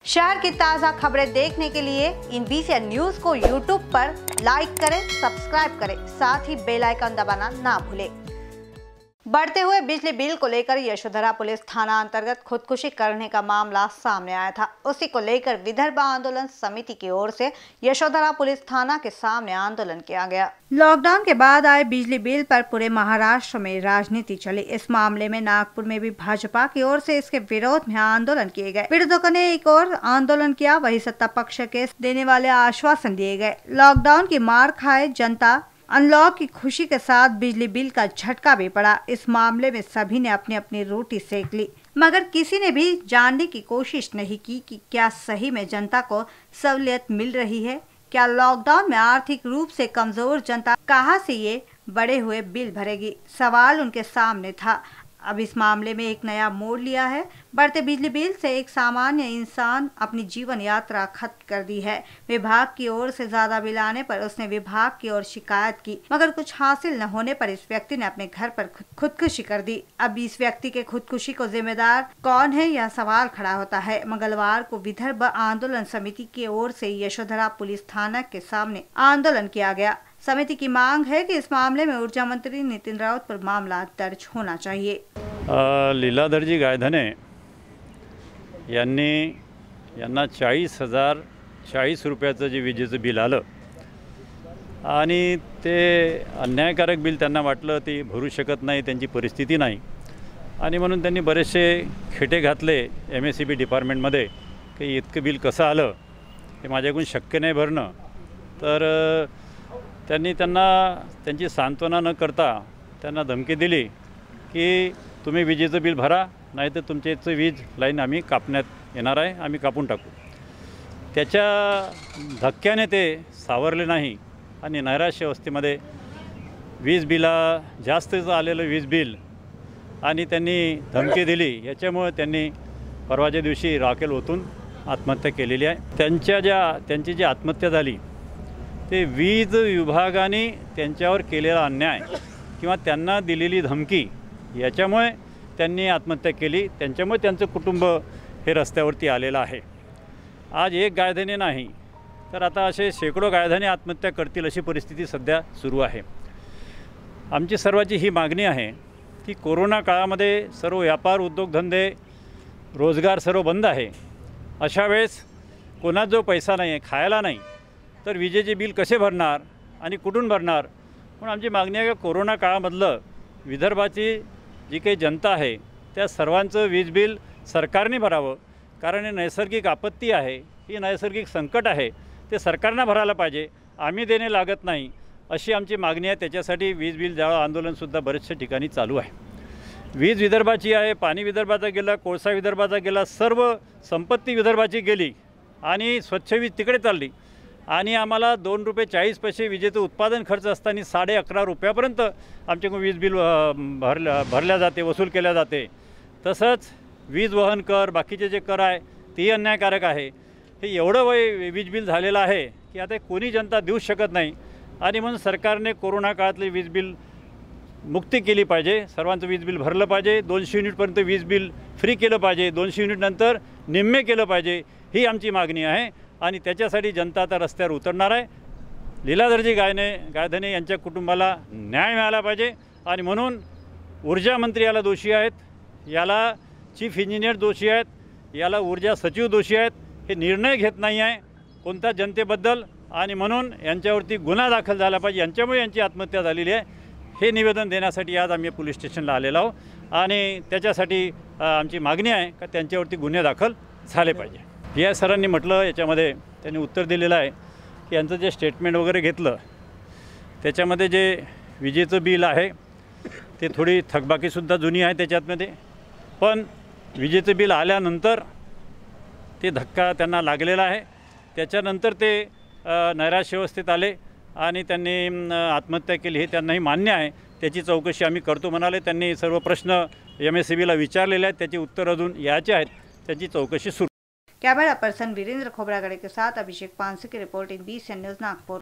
शहर की ताज़ा खबरें देखने के लिए इन BCN न्यूज़ को YouTube पर लाइक करें, सब्सक्राइब करें, साथ ही बेल आइकन दबाना ना भूलें। बढ़ते हुए बिजली बिल को लेकर यशोधरा पुलिस थाना अंतर्गत खुदकुशी करने का मामला सामने आया था। उसी को लेकर विदर्भ आंदोलन समिति की ओर से यशोधरा पुलिस थाना के सामने आंदोलन किया गया। लॉकडाउन के बाद आए बिजली बिल पर पूरे महाराष्ट्र में राजनीति चली। इस मामले में नागपुर में भी भाजपा की ओर से इसके विरोध में आंदोलन किए गए। पीड़ितों ने एक और आंदोलन किया, वही सत्ता पक्ष के देने वाले आश्वासन दिए गए। लॉकडाउन की मार खाए जनता अनलॉक की खुशी के साथ बिजली बिल का झटका भी पड़ा। इस मामले में सभी ने अपनी अपनी रोटी सेक ली, मगर किसी ने भी जानने की कोशिश नहीं की कि क्या सही में जनता को सहूलियत मिल रही है। क्या लॉकडाउन में आर्थिक रूप से कमजोर जनता कहां से ये बढ़े हुए बिल भरेगी, सवाल उनके सामने था। अब इस मामले में एक नया मोड़ लिया है। बढ़ते बिजली बिल से एक सामान्य इंसान अपनी जीवन यात्रा खत्म कर दी है। विभाग की ओर से ज्यादा बिल आने पर उसने विभाग की ओर शिकायत की, मगर कुछ हासिल न होने पर इस व्यक्ति ने अपने घर पर खुदकुशी कर दी। अब इस व्यक्ति के खुदकुशी को जिम्मेदार कौन है, यह सवाल खड़ा होता है। मंगलवार को विदर्भ आंदोलन समिति की ओर से यशोधरा पुलिस थाना के सामने आंदोलन किया गया। समिति की मांग है कि इस मामले में ऊर्जा मंत्री नितिन राऊत पर मामला दर्ज होना चाहिए। लीलाधरजी गायधने यांना 40 रुपयाचं जे विजेचं बिल आलं आणि ते अन्यायकारक बिल त्यांना वाटलं ती भरू शकत नाही, त्यांची परिस्थिती नाही आणि म्हणून त्यांनी बरेचसे खेटे घातले MSEB डिपार्टमेंटमध्ये की इतकं बिल कसं आलं हे माझ्याकडून शक्य नाही भरणं। तर त्यांची सांत्वना न करता त्यांना धमकी दिली की तुम्ही विजेचं बिल भरा, नाहीतर तुमचे वीज लाईन आम्ही कापण्यात येणार आहे, आम्ही कापून टाकू। त्याच्या धक्क्याने ते सावरले नाही आणि नैराश्य अवस्थेमध्ये वीज बिला जास्त आलेलं वीज बिल आणि त्यांनी धमकी दिली, याच्यामुळे त्यांनी परवाच्या दिवशी राखेल ओतून आत्महत्या केलेली आहे। त्यांची जी आत्महत्या झाली ते वीज विभागाने त्यांच्यावर केलेला अन्याय किंवा त्यांना दिलेली धमकी याच्यामुळे त्यांनी आत्महत्या केली। त्यांच्यामुळे त्यांचं कुटुंब हे रस्त्यावरती आलेलं आहे। आज एक गायधने नाही तर आता असे शेकडो गायधने आत्महत्या करतील अशी परिस्थिती सध्या सुरू आहे। आमची सर्वांची ही मागणी आहे की कोरोना काळामध्ये सर्व व्यापार उद्योगधंदे रोजगार सर्व बंद आहे। अशा वेळेस कोणाचा जो पैसा नाही आहे, खायला नाही, तर विजेचे बिल कसे भरणार आणि कुठून भरणार। म्हणून आमची मागणी आहे की कोरोना काळामधलं विदर्भाची जी काही जनता आहे त्या सर्वांचं वीज बिल सरकारने भरावं, कारण हे नैसर्गिक आपत्ती आहे, ही नैसर्गिक संकट आहे, ते सरकारने भरायला पाहिजे, आम्ही देणे लागत नाही अशी आमची मागणी आहे। त्याच्यासाठी वीज बिल जाळं आंदोलनसुद्धा बरेचशा ठिकाणी चालू आहे। वीज विदर्भाची आहे, पाणी विदर्भाचा गेला, कोळसा विदर्भाचा गेला, सर्व संपत्ती विदर्भाची गेली आणि स्वच्छ वीज तिकडे चालली आणि आम्हाला 2.40 रुपये विजेचं उत्पादन खर्च असताना 11.5 रुपयापर्यंत आमच्याकडून वीज बिल भरल्या जाते, वसूल केल्या जाते। तसंच वीज वहन कर, बाकीचे जे कर आहे तेही अन्यायकारक आहे। हे एवढं वीज बिल झालेलं आहे की आता कोणी जनता देऊ शकत नाही आणि म्हणून सरकारने कोरोना काळातले वीज बिल मुक्ती केली पाहिजे, सर्वांचं वीज बिल भरलं पाहिजे, 200 युनिटपर्यंत वीज बिल फ्री केलं पाहिजे, 200 युनिटनंतर निम्मे केलं पाहिजे, ही आमची मागणी आहे आणि त्याच्यासाठी जनता आता रस्त्यावर उतरणार आहे। लीलाधरजी गायधने यांच्या कुटुंबाला न्याय मिळाला पाहिजे आणि म्हणून ऊर्जा मंत्री याला दोषी आहेत, याला चीफ इंजिनियर दोषी आहेत, याला ऊर्जा सचिव दोषी आहेत। हे निर्णय घेत नाही आहे कोणत्या जनतेबद्दल आणि म्हणून यांच्यावरती गुन्हा दाखल झाला पाहिजे, यांच्यामुळे यांची आत्महत्या झालेली आहे हे निवेदन देण्यासाठी आज आम्ही पोलीस स्टेशनला आलेलो आहोत आणि त्याच्यासाठी आमची मागणी आहे की त्यांच्यावरती गुन्हे दाखल झाले पाहिजे। या सरांनी म्हटलं, याच्यामध्ये त्यांनी उत्तर दिलेलं आहे की यांचं जे स्टेटमेंट वगैरे घेतलं त्याच्यामध्ये जे विजेचं बिल आहे ते थोडी थकबाकीसुद्धा जुनी आहे त्याच्यामध्ये, पण विजेचं बिल आल्यानंतर ते धक्का त्यांना लागलेला आहे। त्याच्यानंतर ते नैराश्य अवस्थेत आले आणि त्यांनी आत्महत्या केली, हे त्यांनाही मान्य आहे। त्याची चौकशी आम्ही करतो म्हणाले। त्यांनी सर्व प्रश्न MSEBला विचारलेले आहेत, त्याची उत्तर अजून यायचे आहेत, त्याची चौकशी सुरू। कैमरा पर्सन वीरेंद्र खोबरागड़े के साथ अभिषेक पानसे की report in BCN news Nagpur.